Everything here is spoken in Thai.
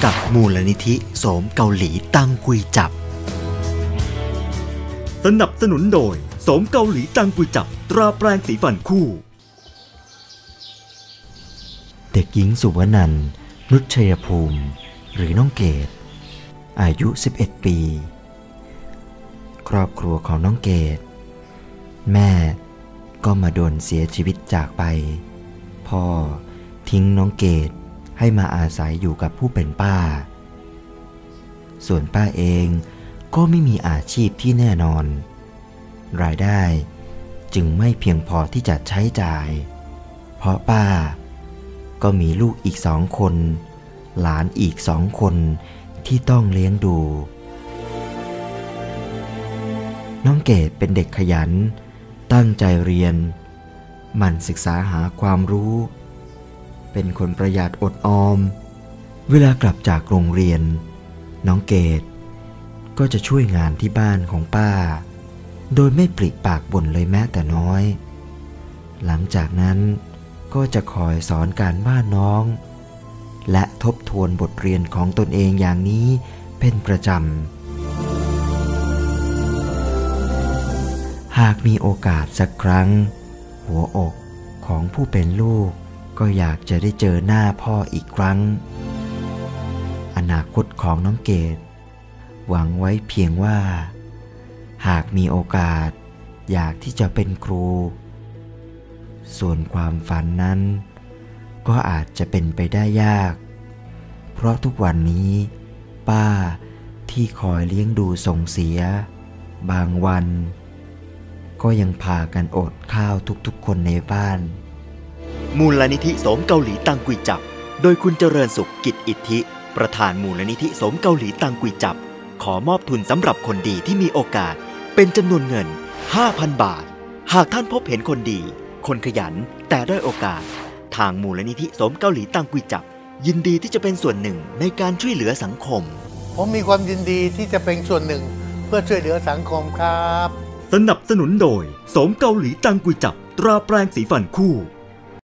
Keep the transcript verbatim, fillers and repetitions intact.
กับมูลนิธิโสมเกาหลีตังกุยจับสนับสนุนโดยโสมเกาหลีตังกุยจับตราแปรงสีฟันคู่เด็กหญิงสุวรรณันท์นุชชัยภูมิหรือน้องเกดอายุสิบเอ็ดปีครอบครัวของน้องเกดแม่ก็มาโดนเสียชีวิตจากไปพ่อทิ้งน้องเกดให้มาอาศัยอยู่กับผู้เป็นป้าส่วนป้าเองก็ไม่มีอาชีพที่แน่นอนรายได้จึงไม่เพียงพอที่จะใช้จ่ายเพราะป้าก็มีลูกอีกสองคนหลานอีกสองคนที่ต้องเลี้ยงดูน้องเกดเป็นเด็กขยันตั้งใจเรียนหมั่นศึกษาหาความรู้เป็นคนประหยัดอดออมเวลากลับจากโรงเรียนน้องเกดก็จะช่วยงานที่บ้านของป้าโดยไม่ปริปากบ่นเลยแม้แต่น้อยหลังจากนั้นก็จะคอยสอนการบ้านน้องและทบทวนบทเรียนของตนเองอย่างนี้เป็นประจำหากมีโอกาสสักครั้งหัวอกของผู้เป็นลูกก็อยากจะได้เจอหน้าพ่ออีกครั้งอนาคตของน้องเกดหวังไว้เพียงว่าหากมีโอกาสอยากที่จะเป็นครูส่วนความฝันนั้นก็อาจจะเป็นไปได้ยากเพราะทุกวันนี้ป้าที่คอยเลี้ยงดูส่งเสียบางวันก็ยังพากันอดข้าวทุกๆคนในบ้านมูลนิธิโสมเกาหลีตังกุยจับโดยคุณเจริญสุขกิจอิทธิประธานมูลนิธิโสมเกาหลีตังกุยจับขอมอบทุนสำหรับคนดีที่มีโอกาสเป็นจำนวนเงิน ห้าพัน บาทหากท่านพบเห็นคนดีคนขยันแต่ด้อยโอกาสทางมูลนิธิโสมเกาหลีตังกุยจับยินดีที่จะเป็นส่วนหนึ่งในการช่วยเหลือสังคมผมมีความยินดีที่จะเป็นส่วนหนึ่งเพื่อช่วยเหลือสังคมครับสนับสนุนโดยโสมเกาหลีตังกุยจับตราแปรงสีฟันคู่